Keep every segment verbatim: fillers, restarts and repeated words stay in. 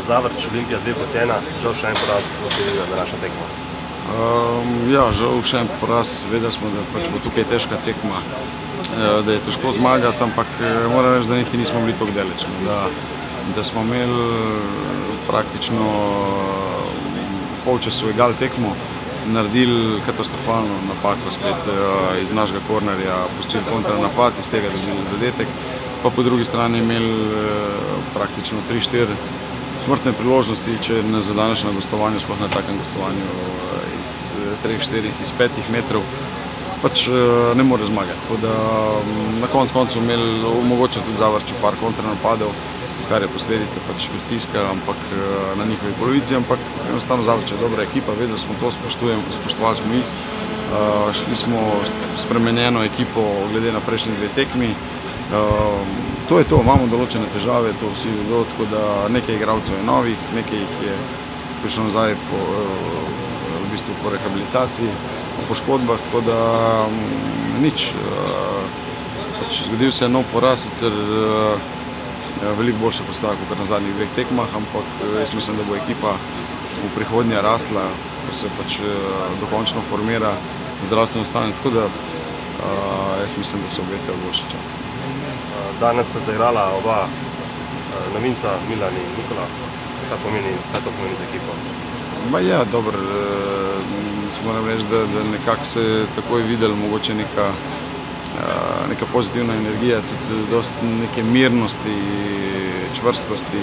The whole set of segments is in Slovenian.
Zavrč, Olimpija dve proti ena, žal še en poraz, kako se vidi današnja tekma? Um, ja, žal še en poraz, vedeli smo, da pač bo tukaj težka tekma, da je težko zmagati, ampak moram reči, da niti nismo bili tako daleč, da, da smo imeli praktično polčasu egal tekmo, naredili katastrofalno napako spet iz našega kornerja, pustili kontranapad, iz tega dobili zadetek, pa po drugi strani imeli praktično tri štiri smrtne priložnosti, če ne za današnje gostovanje, sploh na takem gostovanju iz treh štirih, iz petih metrov, pač ne more zmagati. Tako da na koncu koncu imeli mogoče tudi Zavrču par kontranapadov, kar je posledica pač pritiska, ampak na njihovi polovici, ampak enostavno Zavrč je dobra ekipa, vedeli smo to, spoštovali smo jih, šli smo spremenjeno ekipo glede na prejšnji dve tekmi. To je to, imamo določene težave, to vsi vedo, tako da nekaj igralcev je novih, nekaj jih je prišlo nazaj po, v bistvu po rehabilitaciji, po poškodbah, tako da nič. Pač zgodil se je nov poraz, sicer veliko boljša predstava kot na zadnjih dveh tekmah, ampak jaz mislim, da bo ekipa v prihodnje rasla, ko se pač dokončno formira zdravstveno stanje, tako da jaz mislim, da se obetajo boljše čase. Danes sta zaigrala oba novinca, Milan in Nikola. Kaj pomeni, kaj to pomeni za ekipo? Ba ja, dobro, moram reči, da, da nekako se je takoj videli mogoče neka neka pozitivna energija, tudi dosti neke mirnosti, čvrstosti.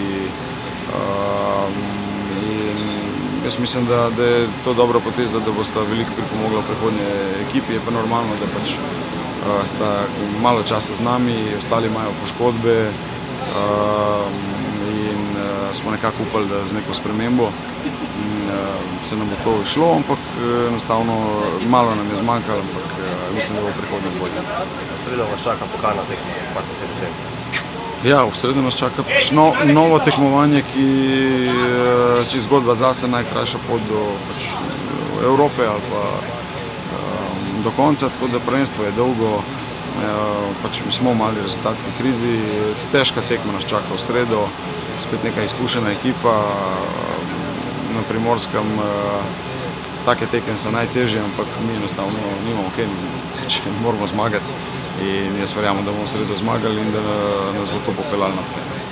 In jaz mislim, da, da je to dobra poteza, da bosta veliko pripomogla v prihodnje ekipi. Je pa normalno, da pač sta malo časa z nami, ostali imajo poškodbe in smo nekako upali, da z neko spremembo se nam bo to išlo, ampak enostavno malo nam je zmanjkalo, ampak mislim, da bo prihodnje bolje. V sredo vas čaka pokalna tekma, par besed o tem. Ja, v sredo nas čaka no, novo tekmovanje, ki je zgodba zase najkrajša pot do pač, Evrope ali pa um, do konca, tako da prvenstvo je dolgo, pač smo v mali rezultatski krizi, težka tekma nas čaka v sredo, spet neka izkušena ekipa, na Primorskem take tekme so najtežje, ampak mi enostavno nimamo kaj, če moramo zmagati in jaz verjamem, da bomo v sredo zmagali in da nas bo to popeljalo naprej.